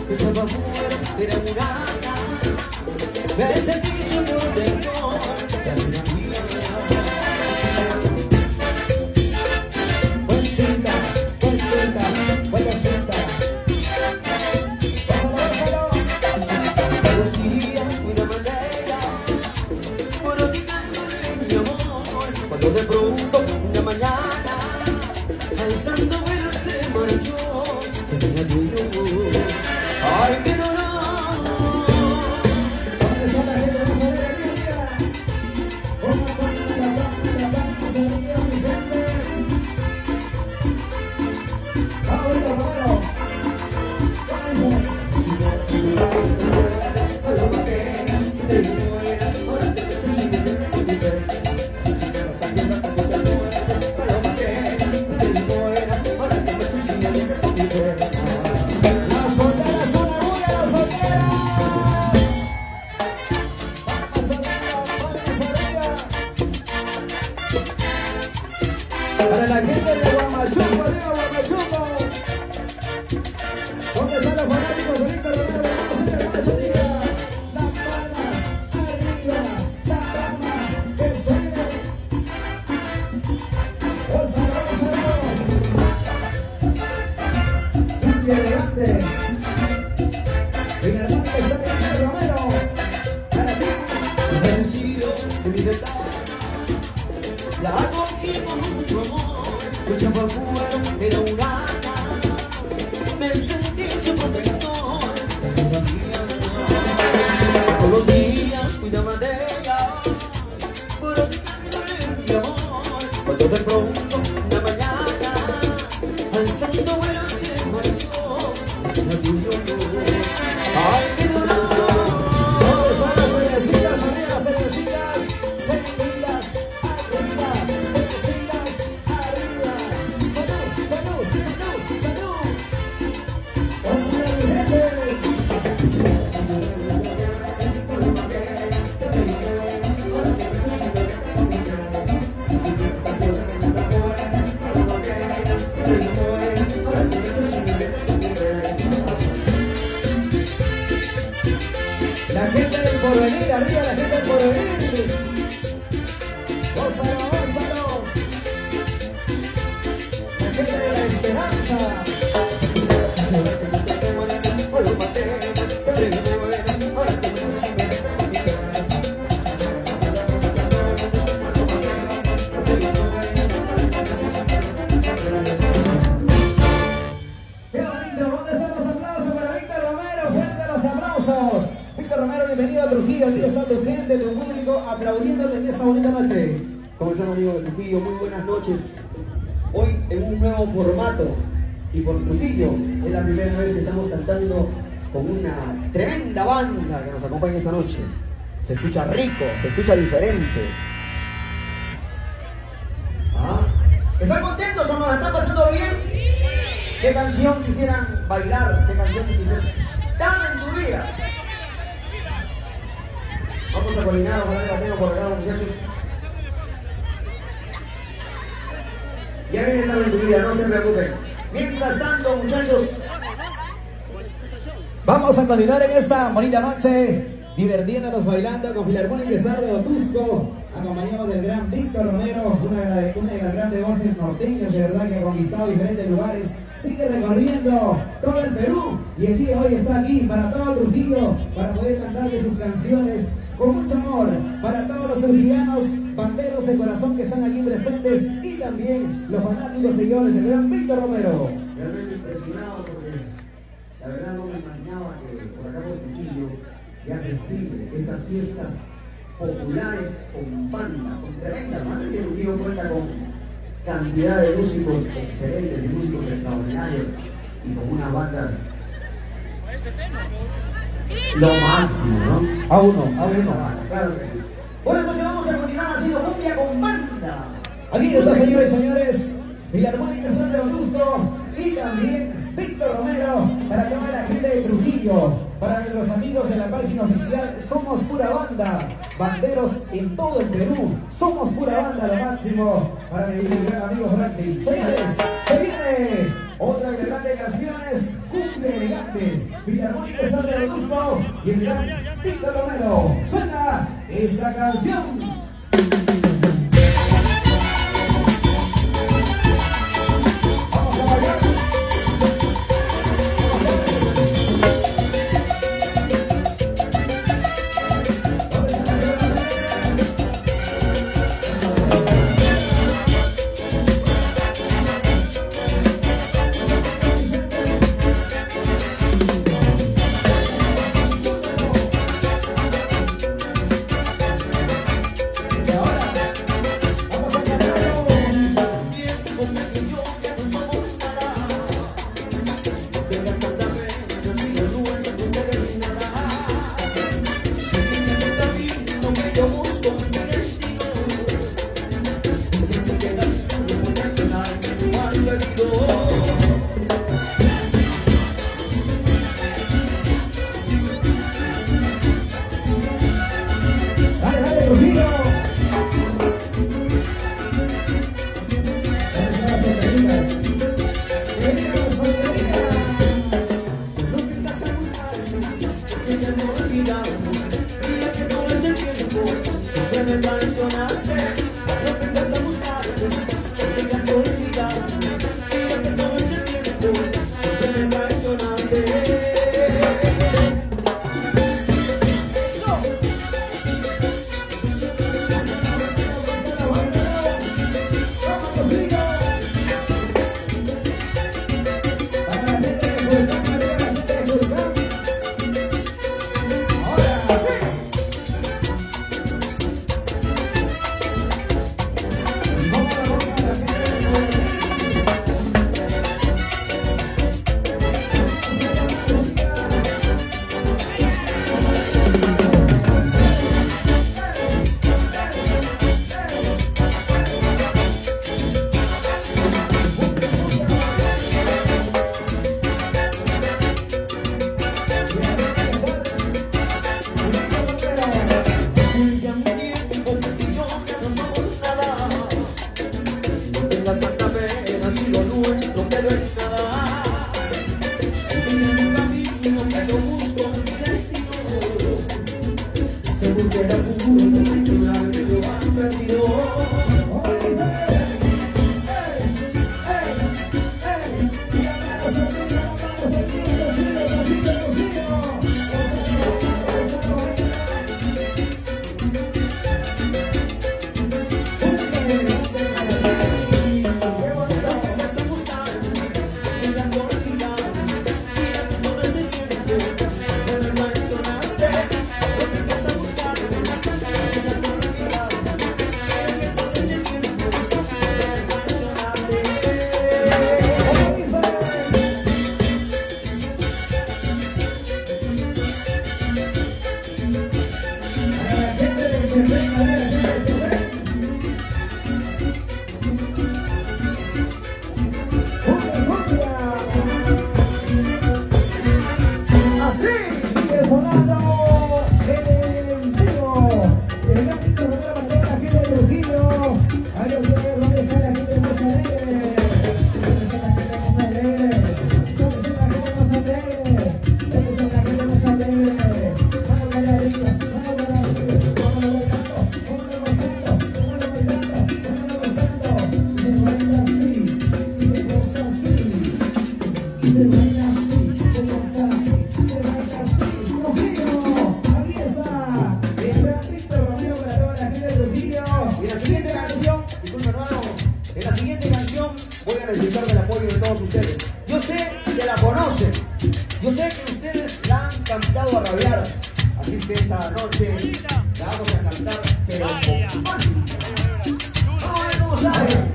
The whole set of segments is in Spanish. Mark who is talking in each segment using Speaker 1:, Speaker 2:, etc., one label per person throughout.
Speaker 1: estaba afuera de la muralla, me sentí solo de amor, la vida mía. De pronto, una mañana, alzando vuelo se marchó, tenía tuyo, ay, qué dolor.
Speaker 2: ¿Dónde está la gente? Vamos a ver la lluvia. Ponga la banda, se ríe mi gente. Vamos, hermano. Para la gente de Guamachuco, arriba Guamachuco. ¿Dónde están los fanáticos de Víctor Romero? Vamos a ver más arriba. Las palmas arriba, la palma que suene. Gózalo. Un pie elegante. Finalmente está Víctor Romero. Para ti.
Speaker 1: Vencido de mi verdad, la acogí con mucho amor, echaba afuera de la muralla, me sentí su protector, la vida mía. Todos los días cuidaba de ella, protectándole mi amor, cuando de pronto una mañana, alzando vuelo se marchó, tenía tuyo, ay, qué dolor.
Speaker 2: La gente del porvenir, arriba la gente del porvenir. Gózalo, gózalo. La gente de la esperanza. Qué bonito, ¿dónde están los aplausos para Víctor Romero? Fuerte los aplausos. Víctor Romero, bienvenido a Trujillo, aquí está tu gente, tu público, aplaudiéndote en esta bonita noche.
Speaker 1: ¿Cómo están, amigos de Trujillo? Muy buenas noches. Hoy en un nuevo formato y por Trujillo es la primera vez que estamos cantando con una tremenda banda que nos acompaña esta noche. Se escucha rico, se escucha diferente. ¿Ah? ¿Están contentos o nos la están pasando bien? ¿Qué canción quisieran bailar? ¿Qué canción quisieran dar en tu vida? Vamos a coordinar, ojalá que la tengo por acá, muchachos. Ya viene el en tu vida, no se preocupen. Mientras tanto, muchachos,
Speaker 2: vamos a continuar en esta bonita noche, divirtiéndonos bailando con Filarmónica Sarde Otusco, acompañados del gran Víctor Romero, una de las grandes voces norteñas, de verdad, que ha conquistado diferentes lugares. Sigue recorriendo todo el Perú y el día de hoy está aquí para todo Trujillo, para poder cantarle sus canciones con mucho amor para todos los trujillanos, banderos de corazón que están aquí presentes y también los fanáticos seguidores del gran Víctor Romero.
Speaker 1: Realmente impresionado porque la verdad no me imaginaba que por acá por Trujillo ya se estime estas fiestas populares con banda, con tremendas bandas. Y Trujillo cuenta con cantidad de músicos excelentes y músicos extraordinarios y con unas bandas lo máximo, ¿no?
Speaker 2: A uno.
Speaker 1: Claro que sí. Bueno, entonces vamos a continuar haciendo cumbia con banda.
Speaker 2: Aquí está, señores y señores, Filarmónica Sarde Otusco y también Víctor Romero, para toda la gente de Trujillo, para nuestros amigos de la página oficial Somos Pura Banda, banderos en todo el Perú, Somos Pura Banda, lo máximo, para mi gran amigo Franklin. Señores, se viene otra de las grandes canciones, cumbia elegante. Filarmónica de San de Tusco y el gran Víctor Romero. Suena esta canción.
Speaker 1: Yo sé que ustedes la han cantado a rabiar, así que esta noche la vamos a cantar, pero con más. Vamos a ver cómo sale.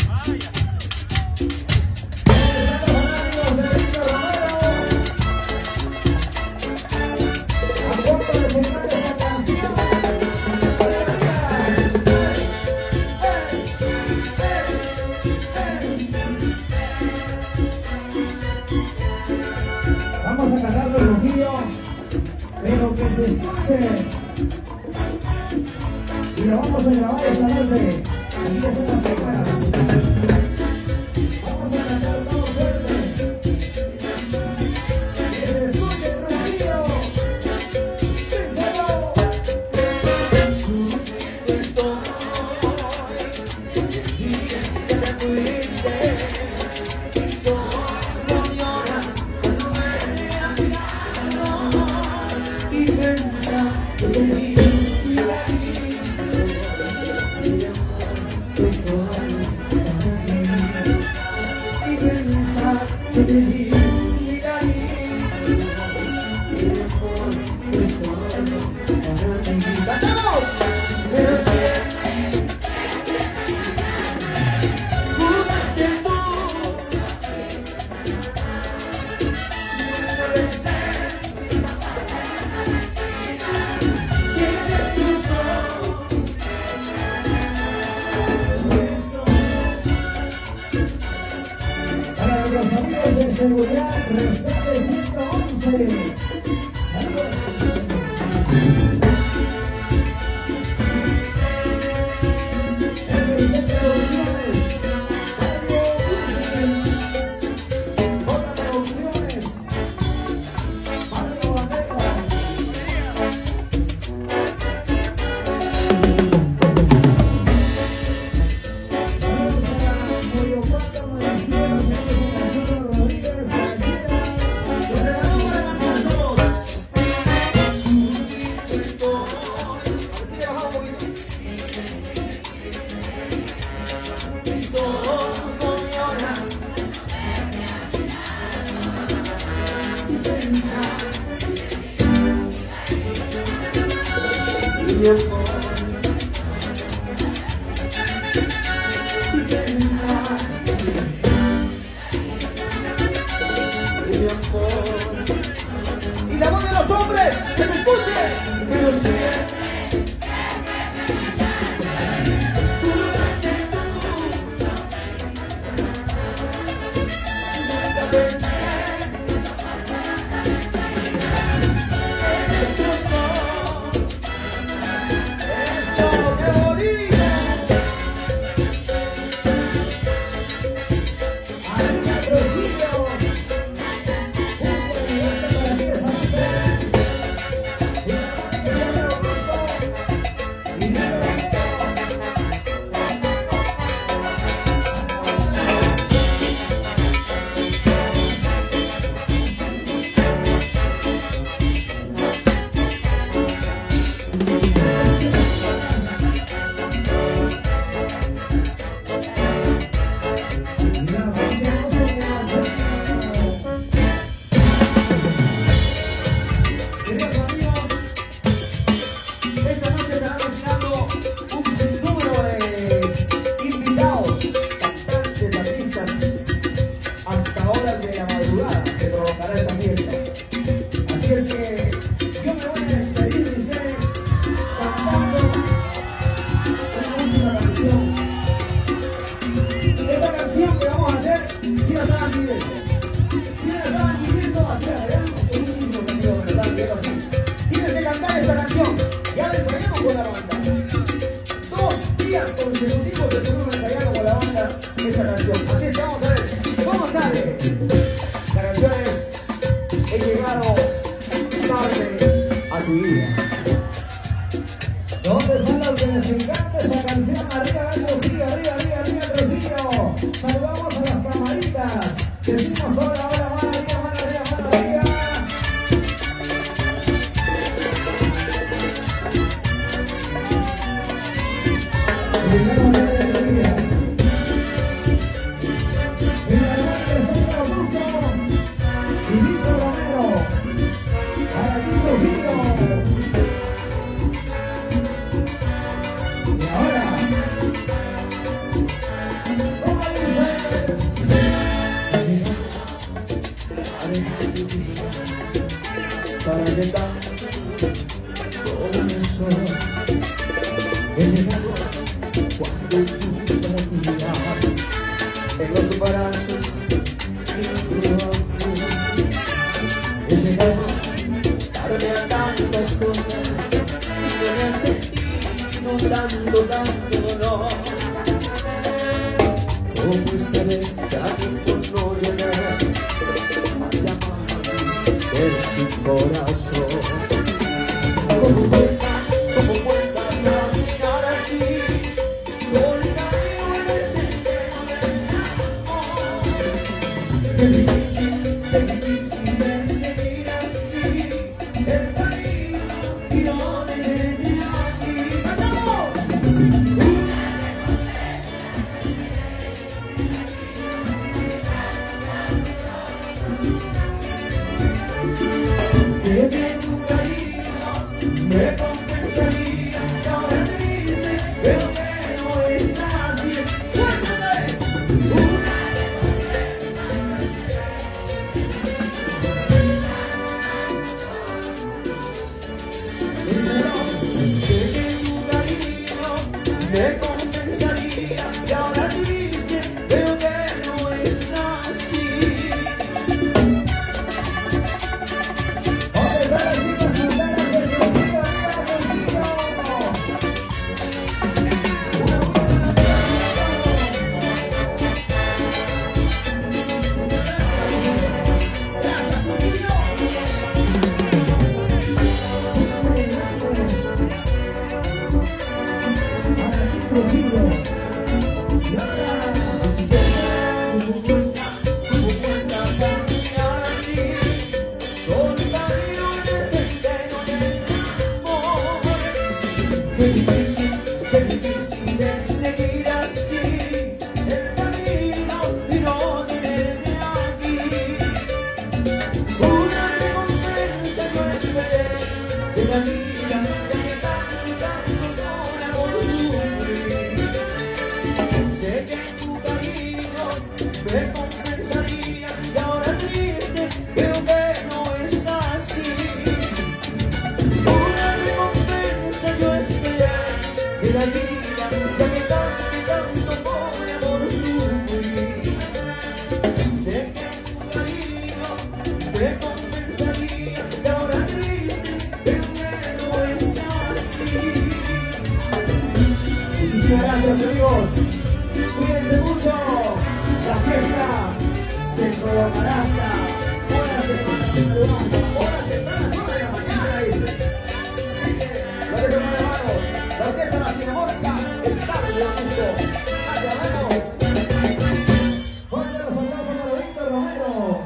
Speaker 2: Vamos a cantarlo el Rojillo, pero que se escuche. Y lo vamos a grabar esta noche. Aquí están las cámaras. Vamos a cantar todo fuerte. Que se escuche.
Speaker 1: Y la voz de los hombres, que se escuche, que lo siente. consecutivos que estuvimos ensayando con la banda esta canción. Así es que vamos a ver cómo sale. La canción es He llegado tarde a tu vida.
Speaker 2: ¿Dónde están los que les encanta esa canción? Arriba, Trujillo, arriba, Trujillo. Saludamos a las camaritas. Decimos hola, hola, mano arriba, mano arriba, mano arriba. Primero de la vida. Primero de Augusto y Víctor Romero. Para ti, Trujillo. Y ahora, ¿cómo dice?
Speaker 1: Para que tanto comenzó ese calor cuando tú me mirabas en los brazos y tu amor. Ese calor tarde a tantas cosas y yo me sentí tanto dolor. Como esta vez casi por no llegar a llamar en tu corazón. Como cuesta caminar así, solitario en el sendero del amor. Qué difícil es seguir así, el camino y no detenerme aquí. ¡Cantamos! Sé que tu cariño me compensaría, y ahora te dice, pero que no es así. Sé que tu cariño me compensaría, y ahora te dice, pero que no es así.
Speaker 3: la vida que tanto por amor sufrí. Sé que tu cariño me compensaría y ahora triste creo que no es así. Una recompensa yo esperé de la vida que tanto por amor sufrí. Sé que tu cariño me compensaría y ahora triste creo que no es así.
Speaker 2: Muchísimas gracias, amigos. Cuídense mucho. La fiesta se prolongará hasta horas tempranas, horas de la mañana. La fiesta no hermanos. La fiesta latinoamérica está de gusto. Acabamos. Fuerte los aplausos para Víctor Romero.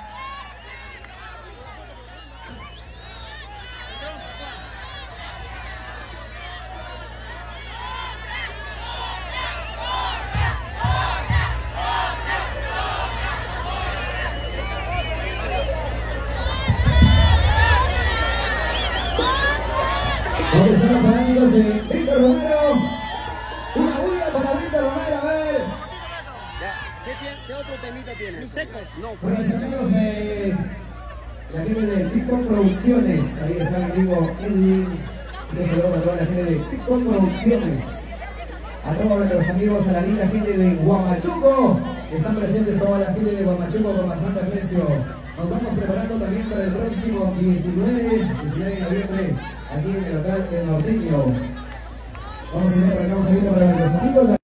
Speaker 2: ¿Dónde están los fanáticos de Víctor Romero? Una bulla para Víctor Romero, a ver.
Speaker 4: ¿Qué otro temita tienes? Mis secos. No,
Speaker 2: Bueno, mis amigos de la gente de Pickpop Producciones, ahí está mi amigo Edwin. Un saludo a toda la gente de Pickpop Producciones. A todos nuestros amigos, a la linda gente de Huamachuco. Están presentes toda la gente de Huamachuco con bastante aprecio. Nos vamos preparando también para el próximo 19 de noviembre, aquí en el local El Norteño. Vamos a ir para acá, vamos a ir para nuestros amigos.